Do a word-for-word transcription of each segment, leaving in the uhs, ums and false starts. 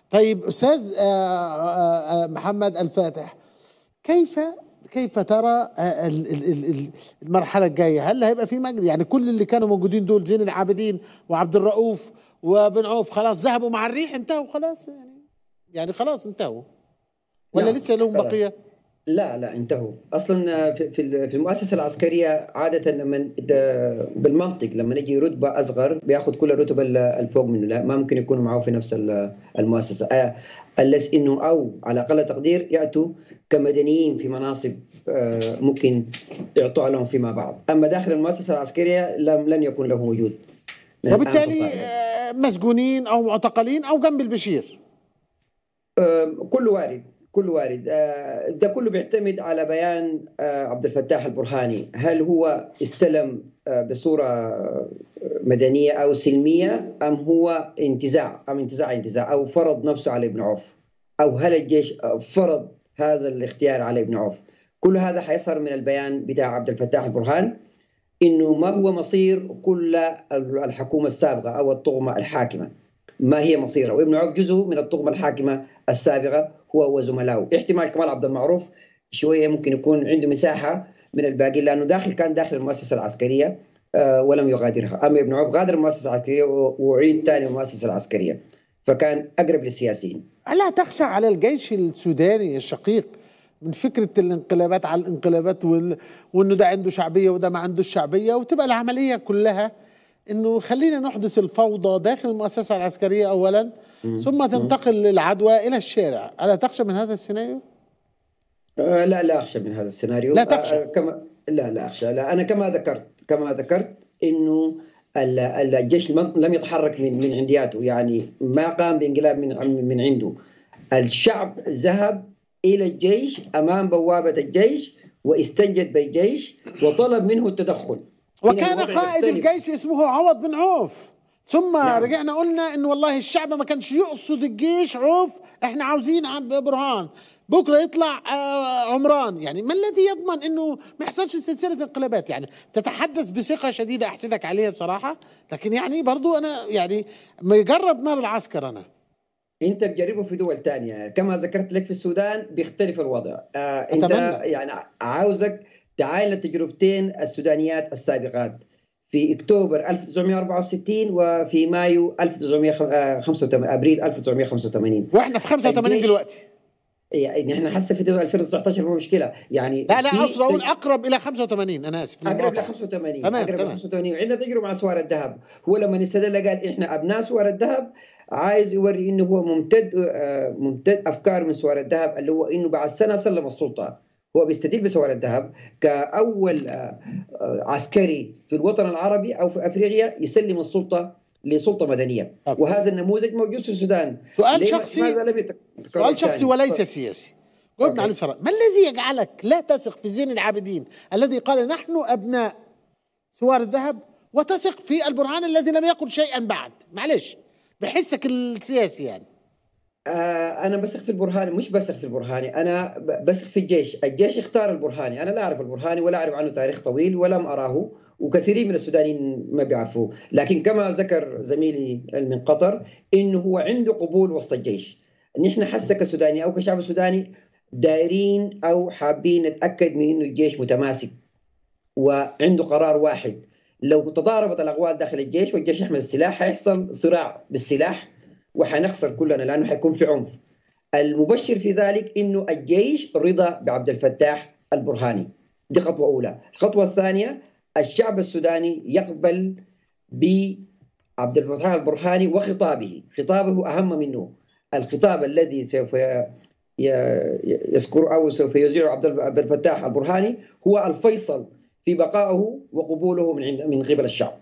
طيب أستاذ آه، آه، آه، محمد الفاتح، كيف كيف ترى آه، ال- ال- ال- ال- المرحلة الجاية؟ هل هيبقى في مجد؟ يعني كل اللي كانوا موجودين دول، زين العابدين وعبد الرؤوف وبن عوف، خلاص ذهبوا مع الريح، انتهوا خلاص يعني؟ يعني خلاص انتهوا ولا نعم. لسه لهم آه، بقية؟ لا لا انتهوا اصلا. في في في المؤسسه العسكريه عاده لما بالمنطق لما يجي رتبه اصغر بياخذ كل الرتب الفوق منه، لا ما ممكن يكونوا معه في نفس المؤسسه، آه، unless انه او على اقل تقدير ياتوا كمدنيين في مناصب آه، ممكن يعطوها لهم فيما بعد. اما داخل المؤسسه العسكريه لم لن يكون له وجود من الان وبالتالي فصاعدا. آه، مسجونين أو معتقلين أو جنب البشير. كله وارد، كله وارد. آه، ده كله بيعتمد على بيان آه، عبد الفتاح البرهاني، هل هو استلم آه، بصورة مدنية أو سلمية، أم هو انتزاع أم انتزاع انتزاع أو فرض نفسه على ابن عوف، أو هل الجيش فرض هذا الاختيار على ابن عوف. كل هذا حيظهر من البيان بتاع عبد الفتاح البرهان، إنه ما هو مصير كل الحكومة السابقة أو الطغمة الحاكمة، ما هي مصيره. وابن عوف جزء من الطغمة الحاكمة السابقة هو وزملائه. احتمال كمال عبد المعروف شوية ممكن يكون عنده مساحة من الباقي، لأنه داخل كان داخل المؤسسة العسكرية آه، ولم يغادرها. أما ابن عوف غادر المؤسسة العسكرية وأعيد ثاني المؤسسة العسكرية، فكان أقرب للسياسيين. ألا تخشى على الجيش السوداني الشقيق من فكرة الانقلابات على الانقلابات وال... وإنه ده عنده شعبية وده ما عندوش شعبية، وتبقى العملية كلها إنه خلينا نحدث الفوضى داخل المؤسسة العسكرية أولا، ثم تنتقل العدوى إلى الشارع؟ ألا تخشى من هذا السيناريو؟ آه، لا لا أخشى من هذا السيناريو. لا آه، تخشى؟ آه، كما لا لا أخشى. لا، أنا كما ذكرت كما ذكرت إنه ال- ال- الجيش لم لم يتحرك من من عندياته، يعني ما قام بانقلاب من من عنده. الشعب ذهب إلى الجيش أمام بوابة الجيش واستنجد بالجيش وطلب منه التدخل. هنا وكان الوضع قائد يختلف. الجيش اسمه عوض بن عوف، ثم نعم. رجعنا قلنا إنه والله الشعب ما كانش يقصد الجيش عوف، إحنا عاوزين عبد برهان، بكره يطلع آه، عمران. يعني ما الذي يضمن انه ما يحصلش سلسله انقلابات؟ يعني تتحدث بثقه شديده احسدك عليها بصراحه، لكن يعني برضو انا يعني مجرب نار العسكر انا. انت بجربه في دول تانية، كما ذكرت لك في السودان بيختلف الوضع. آه انت اتمنى. يعني عاوزك تعاين التجربتين السودانيات السابقات في اكتوبر ألف وتسعمئة وأربعة وستين وفي مايو ألف وتسعمئة وخمسة وثمانين، ابريل ألف وتسعمئة وخمسة وثمانين. واحنا في خمسة وثمانين الجيش دلوقتي. يعني احنا حاسه في ألفين وتسعة عشر مو مشكله يعني. لا لا في اقصد اقول تج... اقرب الى خمسة وثمانين، انا اسف اقرب ل للمقاطعه. خمسة وثمانين، تمام اقرب ل تمام. خمسة وثمانين. وعندنا تجربه مع سوار الذهب. هو لما استدل قال احنا ابناء سوار الذهب، عايز يوري انه هو ممتد آه، ممتد افكار من سوار الذهب، اللي هو انه بعد سنه سلم السلطه. هو بيستدل بسوار الذهب كاول آه، آه، عسكري في الوطن العربي او في افريقيا يسلم السلطه لسلطه مدنيه. طب. وهذا النموذج موجود في السودان. سؤال ليه- شخصي، لماذا لم يتكرر سؤال شخصي ثاني؟ وليس سياسي، جاوبنا عليه بصراحه. ما الذي يجعلك لا تثق في زين العابدين الذي قال نحن ابناء سوار الذهب، وتثق في البرهان الذي لم يقل شيئا بعد؟ معلش بحسك السياسي يعني. آه أنا بثق في البرهاني، مش بثق في البرهاني، أنا ب- بثق في الجيش. الجيش اختار البرهاني. أنا لا أعرف البرهاني ولا أعرف عنه تاريخ طويل ولم أراه، وكثيرين من السودانيين ما بيعرفوه. لكن كما ذكر زميلي من قطر إنه هو عنده قبول وسط الجيش. نحن حسك كسوداني أو كشعب سوداني دايرين أو حابين نتأكد من إنه الجيش متماسك وعنده قرار واحد. لو تضاربت الأقوال داخل الجيش والجيش يحمل السلاح حيحصل صراع بالسلاح وحنخسر كلنا، لأنه حيكون في عنف. المبشر في ذلك إنه الجيش رضا بعبد الفتاح البرهاني. دي خطوة أولى. الخطوة الثانية، الشعب السوداني يقبل بعبد الفتاح البرهاني وخطابه. خطابه أهم منه. الخطاب الذي سوف يذكر أو سوف يذيع عبد الفتاح البرهاني هو الفيصل في بقائه وقبوله من عند من قبل الشعب.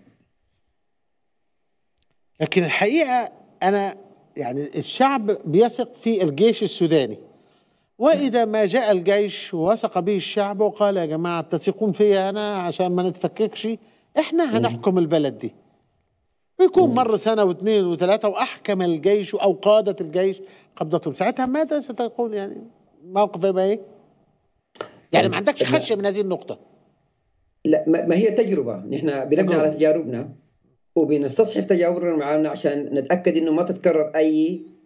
لكن الحقيقه انا يعني الشعب بيثق في الجيش السوداني، واذا ما جاء الجيش ووثق به الشعب وقال يا جماعه تثقون فيا انا عشان ما نتفككش، احنا هنحكم البلد دي، ويكون مر سنه واثنين وثلاثه واحكم الجيش او قاده الجيش قبضتهم، ساعتها ماذا ستقول؟ يعني موقف يبقى ايه؟ يعني ما عندكش خشيه من هذه النقطه؟ لا، ما هي تجربه، نحن بنبني على تجاربنا وبنستصحف تجاربنا معنا عشان نتاكد انه ما تتكرر اي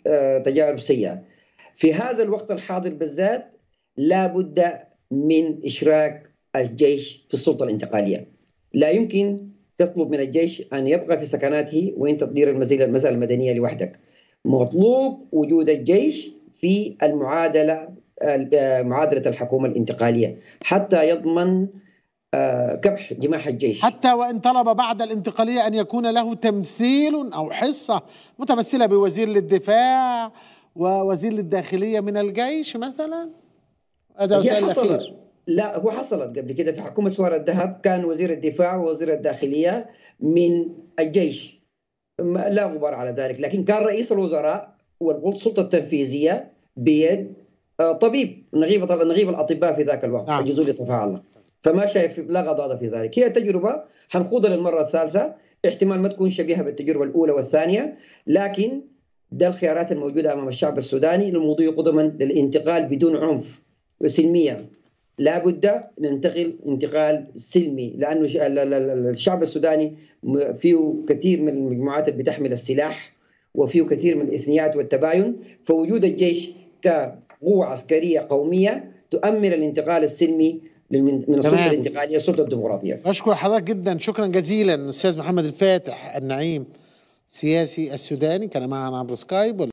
تجارب سيئة. في هذا الوقت الحاضر بالذات لا بد من إشراك الجيش في السلطة الانتقالية. لا يمكن تطلب من الجيش أن يبقى في سكناته وأنت تدير المسألة المدنية لوحدك. مطلوب وجود الجيش في المعادلة معادلة الحكومة الانتقالية حتى يضمن كبح جماح الجيش، حتى وإن طلب بعد الانتقالية أن يكون له تمثيل أو حصة متمثلة بوزير للدفاع ووزير للداخلية من الجيش مثلا. هذا السؤال الأخير. لا، هو حصلت قبل كده في حكومة سوار الذهب، كان وزير الدفاع ووزير الداخلية من الجيش، لا غبار على ذلك، لكن كان رئيس الوزراء والسلطة التنفيذية بيد طبيب نغيب نغيب الأطباء في ذاك الوقت. نعم. أجهزة يتفاعل، فما شايف لا غضاضة في ذلك. هي تجربة حنخوضها للمرة الثالثة، احتمال ما تكون شبيهة بالتجربة الأولى والثانية، لكن ده الخيارات الموجودة أمام الشعب السوداني للمضي قدما للانتقال بدون عنف وسلمية. لا بد ننتقل انتقال سلمي، لأنه الشعب السوداني فيه كثير من المجموعات اللي بتحمل السلاح وفيه كثير من الإثنيات والتباين، فوجود الجيش كقوة عسكرية قومية تؤمن الانتقال السلمي من السلطة الانتقالية السلطة الديمقراطية. أشكر حضرتك جدا، شكرا جزيلا. الأستاذ محمد الفاتح النعيم، سياسي السوداني، كان معنا عبر سكايب.